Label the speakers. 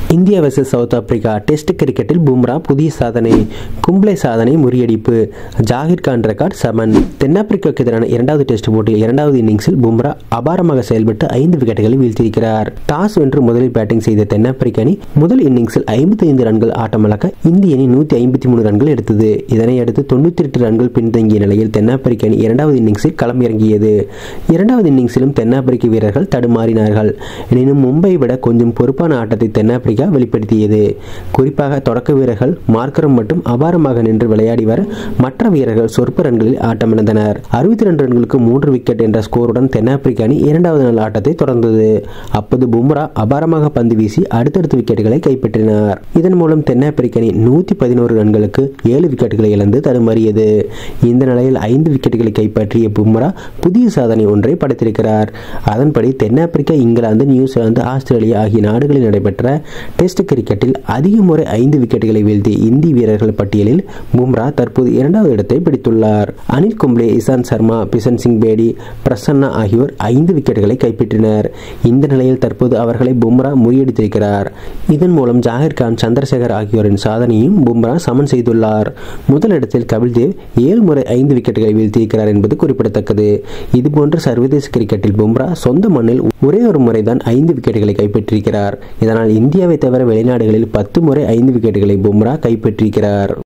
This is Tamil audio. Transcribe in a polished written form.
Speaker 1: India versus South Africa test கிரிக்கெட்டில் பும்ரா புதிய சாதனை. கும்ப்ளே சாதனை முறியடிப்பு. ஜாகிர் கான் ரெக்கார்ட் சமன். தென்னாப்பிரிக்காவுக்கு எதிரான இரண்டாவது டெஸ்ட் போட்டியில் இரண்டாவது இன்னிங்ஸில் பும்ரா அபாரமாக செயல்பட்டு 5 விக்கெட்டுகளை வீழ்த்தியிருக்கிறார். டாஸ் வென்று முதலில் பேட்டிங் செய்த தென்னாப்பிரிக்க அணி முதல் இன்னிங்ஸில் 55 ரன்கள் ஆட்டமிழக்க இந்திய அணி 153 ரன்கள் எடுத்தது. இதனையடுத்து 98 ரன்கள் பின்தங்கிய நிலையில் தென்னாப்பிரிக்க அணி இரண்டாவது இன்னிங்ஸில் களம் இறங்கியது. இரண்டாவது இன்னிங்ஸிலும் தென்னாப்பிரிக்க வீரர்கள் தடுமாறினார்கள். எனினும் மும்பை விட கொஞ்சம் பொறுப்பான ஆட்டத்தை தென்னாப்பிரிக்கா வெளிப்படுத்தியது. குறிப்பாக தொடக்க வீரர்கள் மார்க்கரம் மட்டும் அபாரமாக நின்று விளையாடி வர மற்ற வீரர்கள் சொற்ப ரன்களில் ஆட்டமிழந்தனர். 62 ரன்களுக்கு 3 விக்கெட் என்ற ஸ்கோருடன் தென்னாப்பிரிக்க அணி இரண்டாவது நாள் ஆட்டத்தை தொடர்ந்தது. அப்போது பும்ரா அபாரமாக பந்து வீசி அடுத்தடுத்த விக்கெட்டுகளை கைப்பற்றினார். இதன் மூலம் தென்னாப்பிரிக்க அணி 111 ரன்களுக்கு 7 விக்கெட்டுகளை இழந்து தடுமாறியது. இந்த நிலையில் 5 விக்கெட்டுகளை கைப்பற்றிய பும்ரா புதிய சாதனை ஒன்றை படைத்திருக்கிறார். அதன்படி தென்னாப்பிரிக்கா, இங்கிலாந்து, நியூசிலாந்து, ஆஸ்திரேலியா ஆகிய நாடுகளில் நடைபெற்ற டெஸ்ட் கிரிக்கெட்டில் அதிக முறை 5 விக்கெட்டுகளை வீழ்த்திய இந்திய வீரர்கள் பட்டியலில் பும்ரா தற்போது 2வது இடத்தை பிடித்துள்ளார். அனில் கும்ப்ளே, இசாந்த் சர்மா, பிஷன் சிங் பேடி, பிரசன்னா ஆகியோர் 5 விக்கெட்டுகளை கைப்பற்றினர். இந்த நிலையில் தற்போது அவர்களை பும்ரா முறியடித்திருக்கிறார். இதன் மூலம் ஜாகிர் கான், சந்திரசேகர் ஆகியோரின் சாதனையும் பும்ரா சமன் செய்துள்ளார். முதலிடத்தில் கபில் தேவ் 7 முறை 5 விக்கெட்டுகளை வீழ்த்தியிருக்கிறார் என்பது குறிப்பிடத்தக்கது. இதுபோன்ற சர்வதேச கிரிக்கெட்டில் பும்ரா சொந்த மண்ணில் ஒரே ஒரு முறைதான் 5 விக்கெட்டுகளை கைப்பற்றியிருக்கிறார். இதனால் இந்தியாவை தவிர வெளிநாடுகளில் 10 முறை 5 விக்கெட்டுகளை பும்ரா கைப்பற்றியிருக்கிறார்.